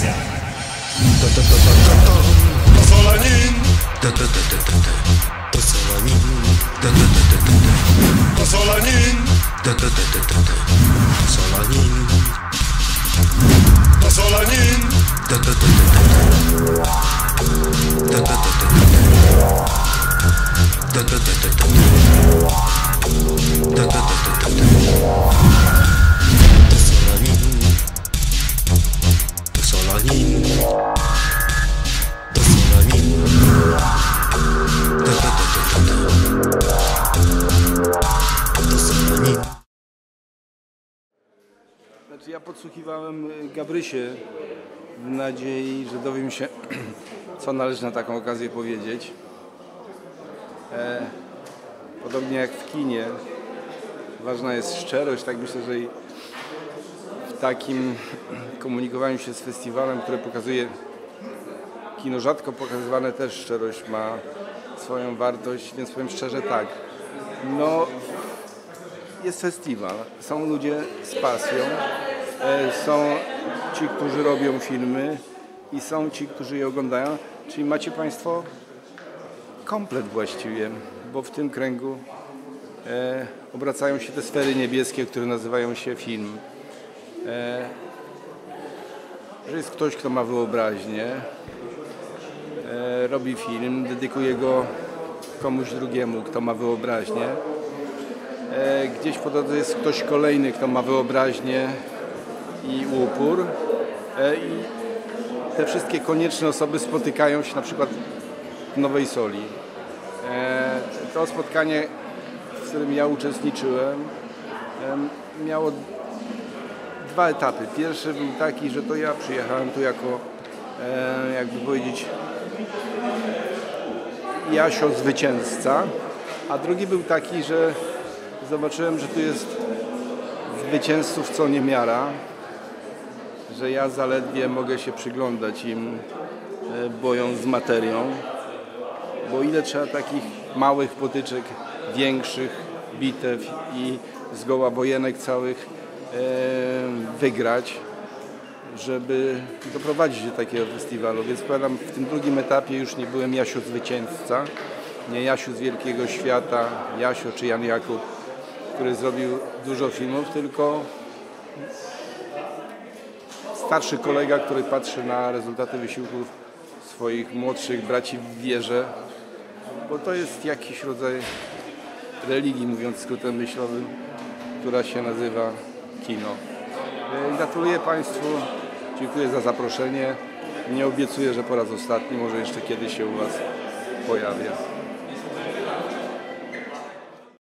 Akcja! To Solanin! To Solanin! To Solanin! Solanin! To Solanin! Znaczy ja podsłuchiwałem Gabrysię w nadziei, że dowiem się, co należy na taką okazję powiedzieć. Podobnie jak w kinie, ważna jest szczerość, tak myślę, że i w takim komunikowaniu się z festiwalem, które pokazuje kino rzadko pokazywane, też szczerość ma swoją wartość, więc powiem szczerze tak, no jest festiwal, są ludzie z pasją, są ci, którzy robią filmy i są ci, którzy je oglądają, czyli macie Państwo komplet właściwie, bo w tym kręgu obracają się te sfery niebieskie, które nazywają się film. Że jest ktoś, kto ma wyobraźnię, robi film, dedykuje go komuś drugiemu, kto ma wyobraźnię. Gdzieś po drodze jest ktoś kolejny, kto ma wyobraźnię i upór. I te wszystkie konieczne osoby spotykają się na przykład w Nowej Soli. To spotkanie, w którym ja uczestniczyłem, miało dwa etapy. Pierwszy był taki, że to ja przyjechałem tu jako, jakby powiedzieć, Jasio zwycięzca, a drugi był taki, że zobaczyłem, że tu jest zwycięzców co niemiara, że ja zaledwie mogę się przyglądać im bojom z materią, bo ile trzeba takich małych potyczek, większych bitew i zgoła wojenek całych wygrać, żeby doprowadzić do takiego festiwalu. Więc powiadam, w tym drugim etapie już nie byłem Jasiu zwycięzca, nie Jasiu z Wielkiego Świata, Jasio czy Jan Jakub, który zrobił dużo filmów, tylko starszy kolega, który patrzy na rezultaty wysiłków swoich młodszych braci w wierze, bo to jest jakiś rodzaj religii, mówiąc skrótem myślowym, która się nazywa kino. Gratuluję Państwu, dziękuję za zaproszenie. Nie obiecuję, że po raz ostatni, może jeszcze kiedyś się u Was pojawię.